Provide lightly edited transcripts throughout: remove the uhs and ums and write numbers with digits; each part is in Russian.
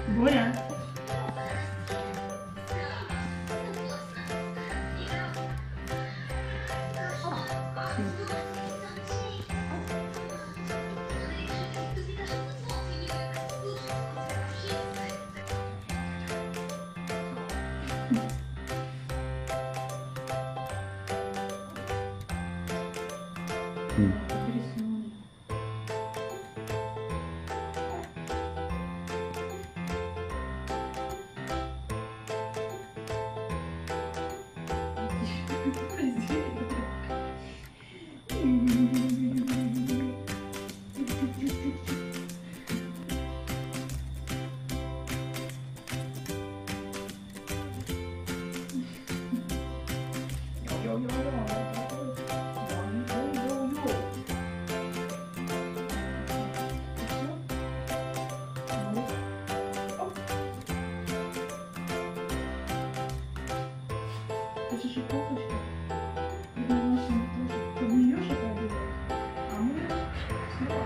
Боря. Это же кофточка. Подменешь это обязательно. А мы снова.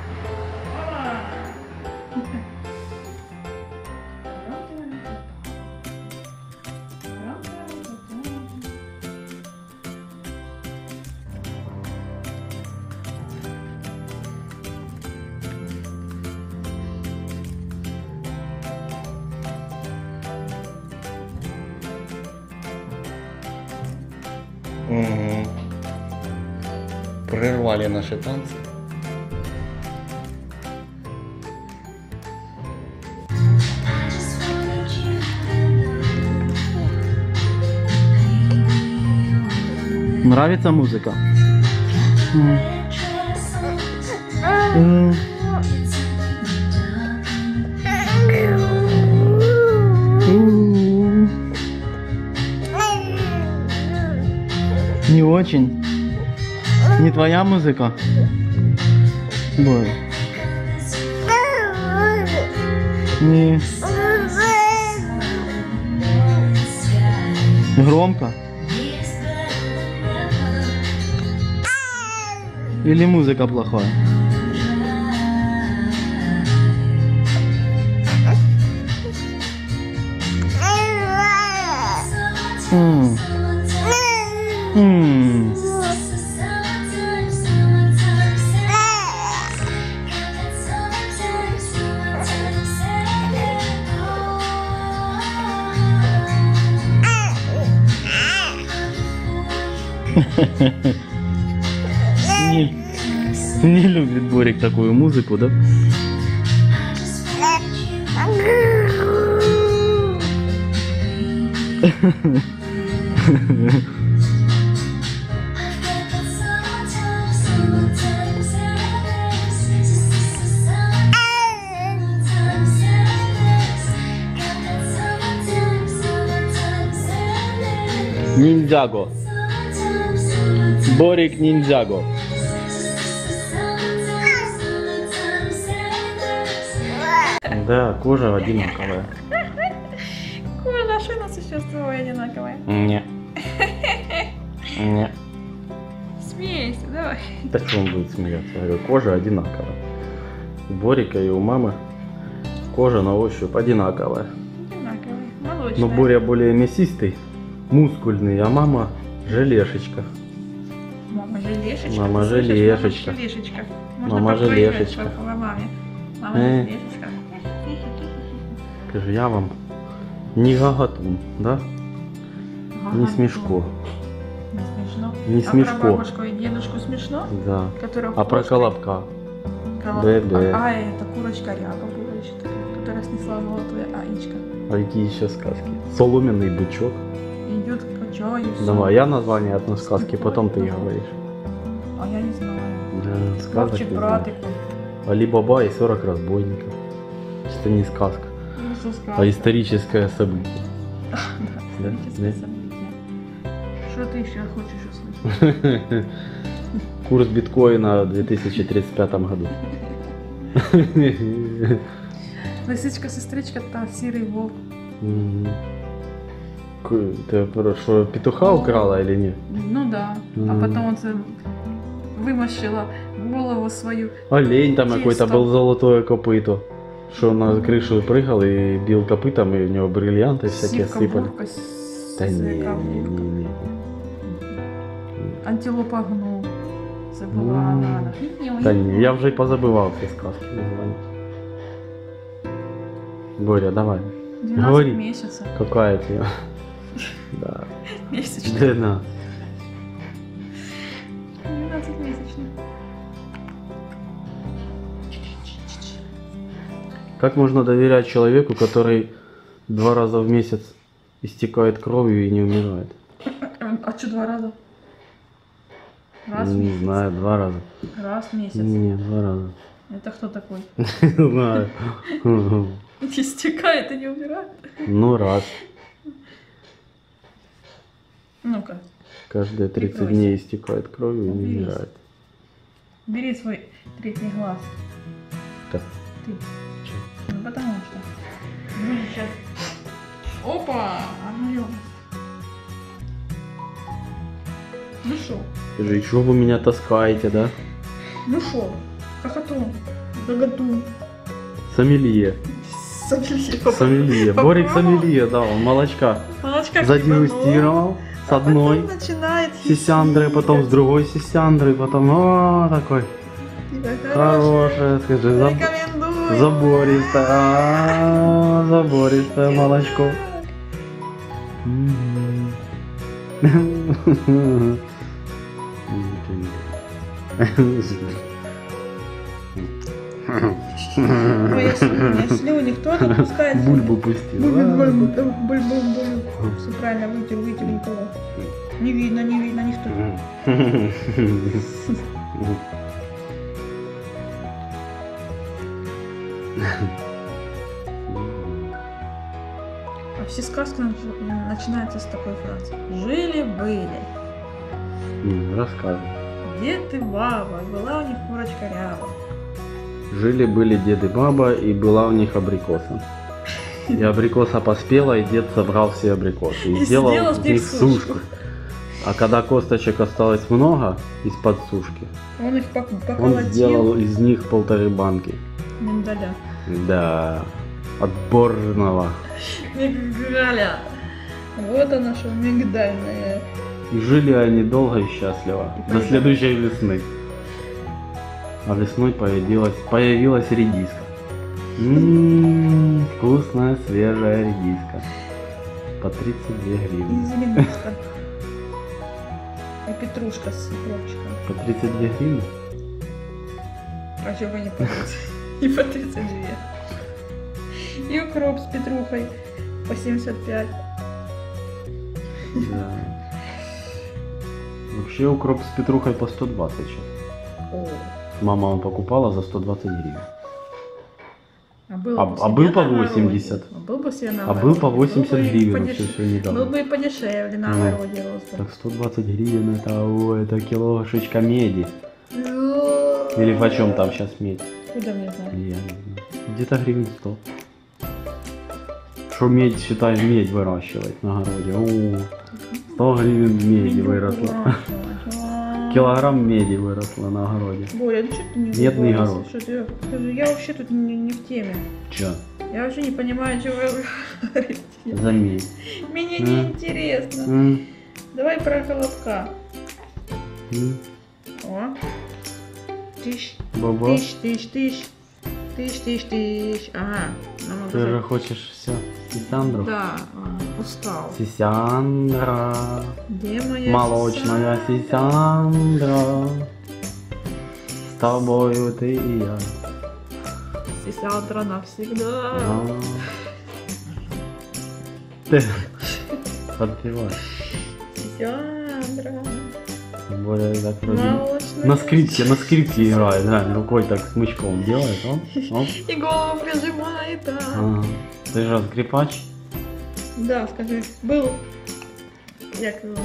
Угу. Прервали наши танцы. Нравится музыка? Не очень. Не твоя музыка? Бой. Не. Громко? Или музыка плохая? Не любит Борик такую музыку, да? Ниндзяго. Борик ниндзяго. Да, кожа одинаковая. Кожа, что у нас еще с тобой одинаковая? Не. Не. Смейся, давай. Да что он будет смеяться? Я говорю, кожа одинаковая. У Борика и у мамы кожа на ощупь одинаковая. Одинаковая, молочная. Но Боря более мясистый, мускульный, а мама желешечка. Мама желешечка. Мама Ты слышишь? желешечка. Мама желешечка. Мама Можно желешечка. поиграть по маме. Мама желешечка. Скажи, я вам не гагатун, да? Не смешко. Не смешно. Не А смешко. про бабушку и дедушку смешно? Да. Которая А про кошка- колобка? колобка. Бе-бе. А это курочка ряба была еще такая, которая снесла золотое яичко. А какие еще сказки? Соломенный бычок. Идет к чаю и все. Давай, я название одной сказки, потом ты говоришь. А я не знаю. Да, сказок Вовчик не братик. знаешь. Али Баба и 40 разбойников. Это не сказка, Ну, что сказка. а историческое событие. Да, Да? историческое Да? событие. Что ты еще хочешь услышать? Курс биткоина в 2035 году. Лисичка, сестричка та сірий вовк. Мгм. Ты что, петуха украла или нет? Ну да. А Мгм. потом он вымощила голову свою. Олень там Чисто. какой-то был, золотое копыто. Что он на крышу прыгал и бил копытом, и у него бриллианты всякие Сивка, сыпали. бурка, Да зайка, бурка. не. Антилопа гну. Забыла она. Да не, я уже и позабывал все сказки названия. Боря, давай. 12 говори. месяцев. Какая тебе? Да. Месячных. 12. 12 месячных. Как можно доверять человеку, который 2 раза в месяц истекает кровью и не умирает? А что 2 раза? Раз в Не месяц? знаю, 2 раза. Раз в месяц. Нет, 2 раза. Это кто такой? Не знаю. Истекает и не умирает? Ну, раз. Ну-ка, Каждые 30 Прикройся. дней истекает кровью и не Уберись. умирает. бери свой третий глаз. Так. Ты. Ну, потому что. Ну, сейчас. Опа! Оно Ну шо? Скажи, что вы меня таскаете, да? Ну шо? Хохотун. Гагатун. Сомелье. Сомелье. Борик сомелье, да, он молочка Молочка задегустировал с одной начинает сисяндрой, потом с другой сисяндрой, потом такой хорошее, скажи, Рекомендую. забористое, забористое молочко. Мои слюни, кто тут пускает? Бульбу пустил. Буль-буль-буль. Все правильно, вытер, никого. Не видно никто. А все сказки начинаются с такой фразы. Жили-были. Рассказывай. Дед и баба, была у них курочка ряба. Жили-были дед и баба, и была у них абрикоса. И абрикоса поспела, и дед собрал все абрикосы. И сделал из них сушку. А когда косточек осталось много из-под сушки, Он их он поколотил. сделал из них 1,5 банки. Миндаля. Да, отборного. Мигдаля. Вот она что, мигдальная. И жили они долго и счастливо. И До следующей весны. А весной появилась редиска. Вкусная, свежая редиска. По 32 И гривны. зеленушка. И петрушка с укропчиком. По 32 гривны? А чего не по 30? И по 32. И укроп с петрухой по 75. Да. Вообще укроп с петрухой по 120 сейчас. О. Мама он покупала за 120 гривен. А был был по 80. Был бы себе на А был по огороде. 80 Был бы и гривен подеш- все недавно. Был бы и подешевле на Ну. огороде рос бы. Так 120 гривен это килошечка меди. Или почем там сейчас медь? Куда мне знать? Я не знаю. Где-то гривен 100. Что медь, считай, медь выращивать на огороде. 100 гривен меди выросла. Килограмм меди выросло на огороде. Боря, ну что ты не Медный выговорился? город. Что ты... Скажи, я вообще тут не в теме. Чё? Я вообще не понимаю, чего вы говорите. За медь. Мне не интересно. М, Давай про колобка. м. О. Тыщ, Баба, тыщ. Ага. Ну, ты же хочешь все. Сисяндру? Да, устал. Сисяндра. Где моя Молочная Сисяндра. С тобою ты и я. Сисяндра навсегда. Ты подпевай. Сисяндра. Более так вроде Молочная. на скрипке играет, да, рукой так смычком делает, оп. И голову прижимает, да. Ага. Ты же скрипач? Да, скажи, был, як его,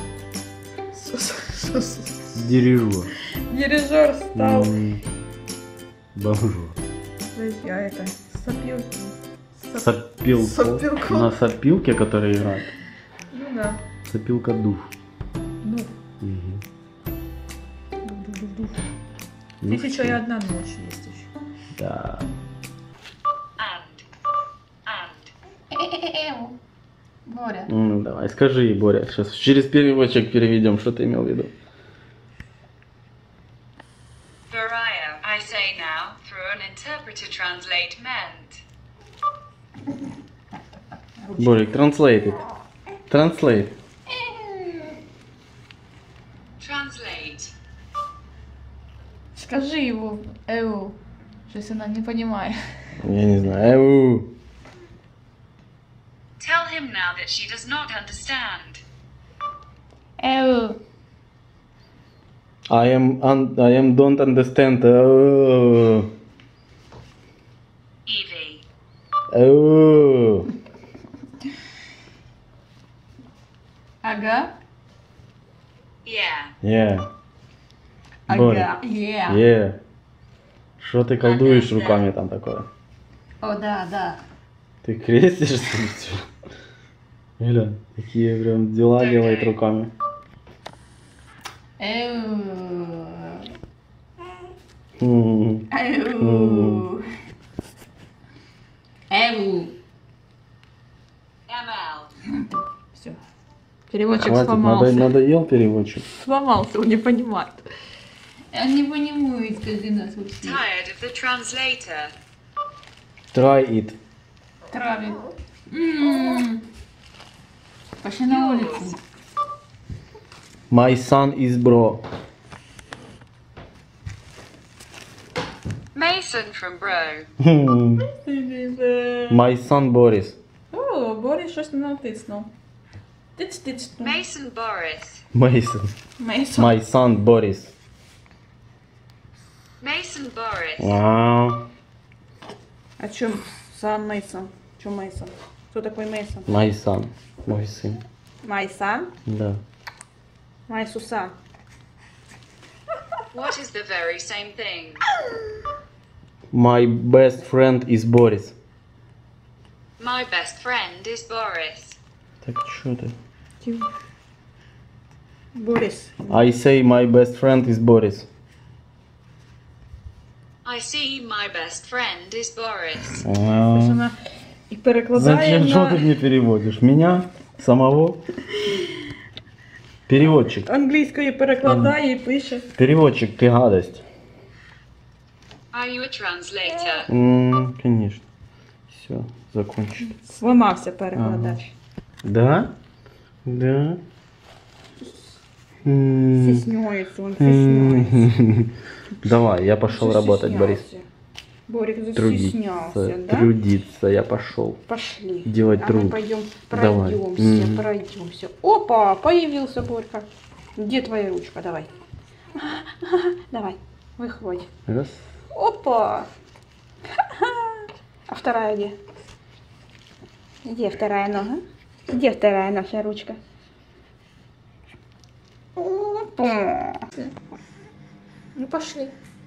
Дирижер. дирижер стал, Бомжур. я это, сопилки. Сопилку. Сопилку. На сопилке, который играет. Ну да, Сопилка душ. ну, Мгм. Тысяча и одна ночь есть еще. Да. Боря. Ну, давай, скажи ей, Боря. Сейчас через переводчик переведем, что ты имел в виду. Variah, I say now, through an interpreter translate meant. Борик, translate it. Translate. Translate. Скажи его, Щось она не понимает. Я не знаю. Tell him now that she does not understand. I am don't understand. Evie. Ага. Yeah. Yeah. Борик. Ага. Yeah. Yeah. Что ты колдуешь руками там такое? О, да. Ты крестишься? Эля, такие прям дела делает руками. ML. Все. Переводчик Хватит, сломался. надоел переводчик. Сломался, он не понимает. Он не понимает, скажи нас вообще. Tired of the translator. Try it. Травит. Пошли на улицу. My son is bro. Mason from Bro. My son Boris. О, Борис щось не натиснув. Тиць-тиць. Mason Boris. Mason. Мейсон. My son Boris. Mason Boris. Wow. А чё сам Мейсон? Чё Мейсон? Кто такой Мейсон? My son. Мой сын. Майсан? Да. Майсуса. What is the very same thing? My best friend is Boris. My best friend is Boris. Так что ты? Борис. I say my best friend is Boris. I see my best friend is Boris. Ось вона і перекладає Зачем, что ты на мне переводишь? Меня? Самого? Переводчик. англійською перекладає і пише. Переводчик, ты гадость. Are you a translator? Конечно. Все, закончили. Зламався перекладач. Да? Да. Стісняється, він стісняється. Давай, я пошел работать, Борис. Борик застеснялся, Трудиться, да? трудиться, я пошел. Пошли. Делать а труд. мы пойдем Давай. пройдемся, пройдемся. Опа, появился Борька. Где твоя ручка? Давай. Давай, выходи. Раз. Опа. А вторая где? Где вторая нога? Где вторая наша ручка? Опа. Ну пошли.